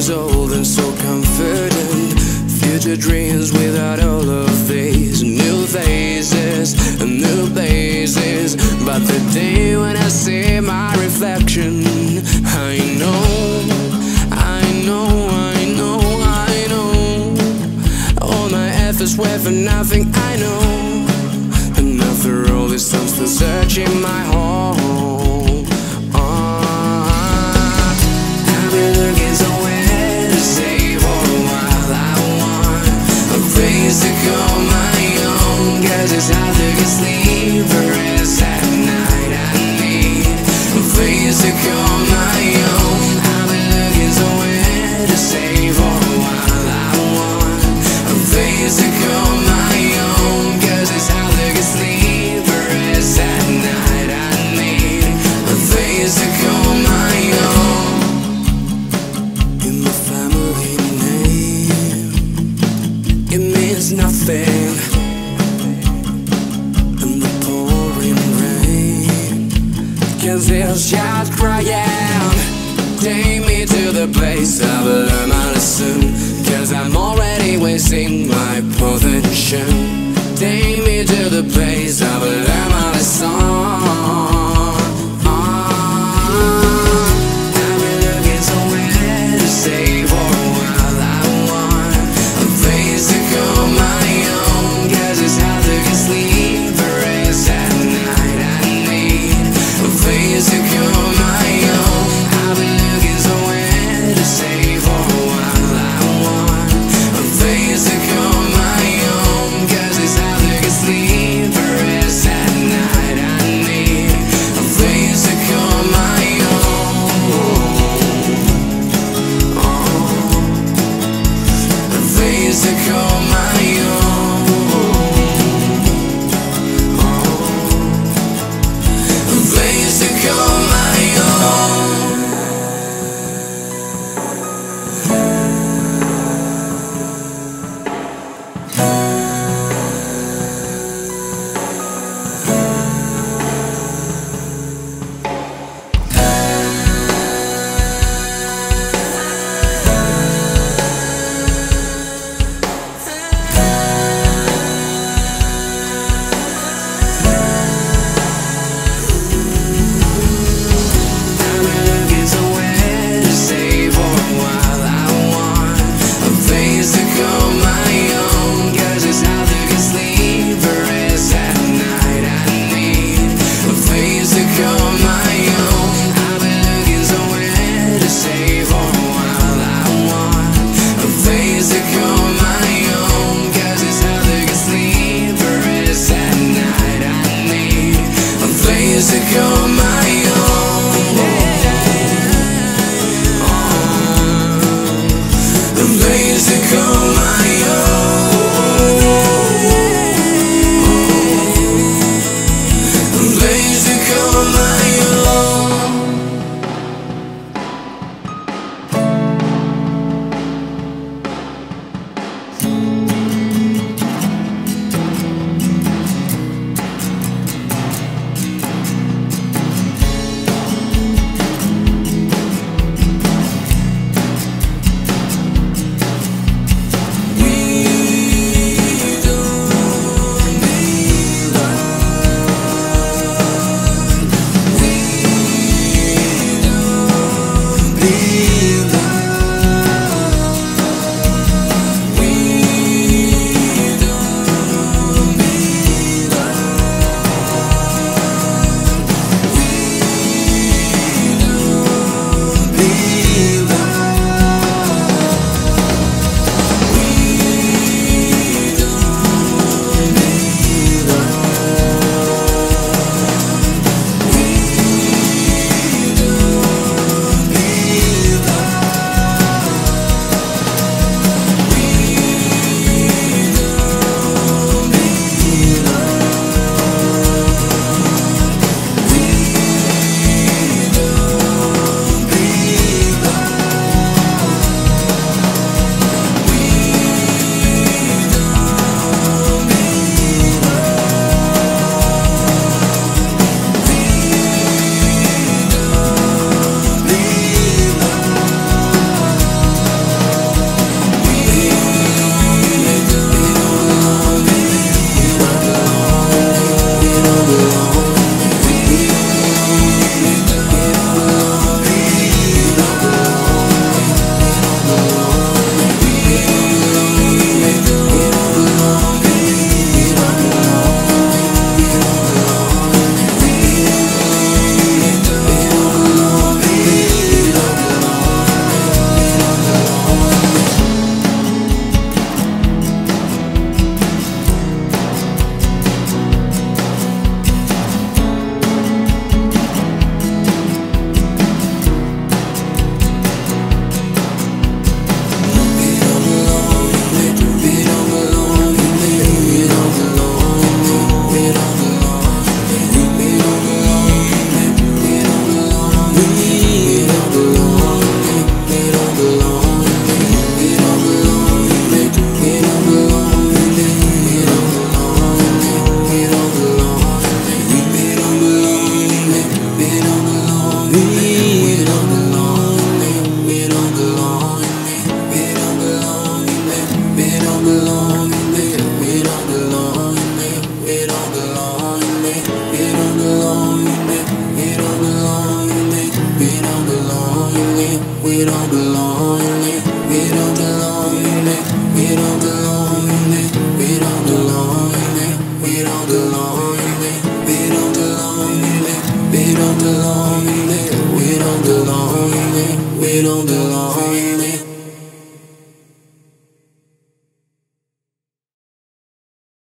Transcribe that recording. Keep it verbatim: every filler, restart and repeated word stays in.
years old and so confident. Future dreams without all of these new phases and new places. But the day when I see my reflection, I know, I know, I know, I know all my efforts were for nothing, I know. And after all this time, still searching my home. uh, I've been looking somewhere to stay for a while. I want a place to call my own, cause it's hard to get sleep or rest at night. I need a place to call my own. I've been looking somewhere to stay for a while. I want a place to call my own, cause it's hard to get sleep or rest at night. I need a place to call my own. In the family name, it means nothing. In the pouring rain, cause it's just crying. Take me to the place I've learned my lesson, cause I'm already wasting my potential. Take me to the place I've learned my lesson. I've been looking somewhere to stay for a while. I want a place to call my own, cause it's hard to get sleep or rest at night. I need a place to call my own. I've been looking somewhere to stay for a while. I want a place to call my own, cause it's hard to get sleep or rest at night. I need a place to call my own. A place to call my own. A place to call my own. we don't belong in it. We don't belong in it. We don't belong in it. We don't belong in it. We don't belong in it. We don't belong in it. We don't belong in it. We don't belong in it. We don't belong in it.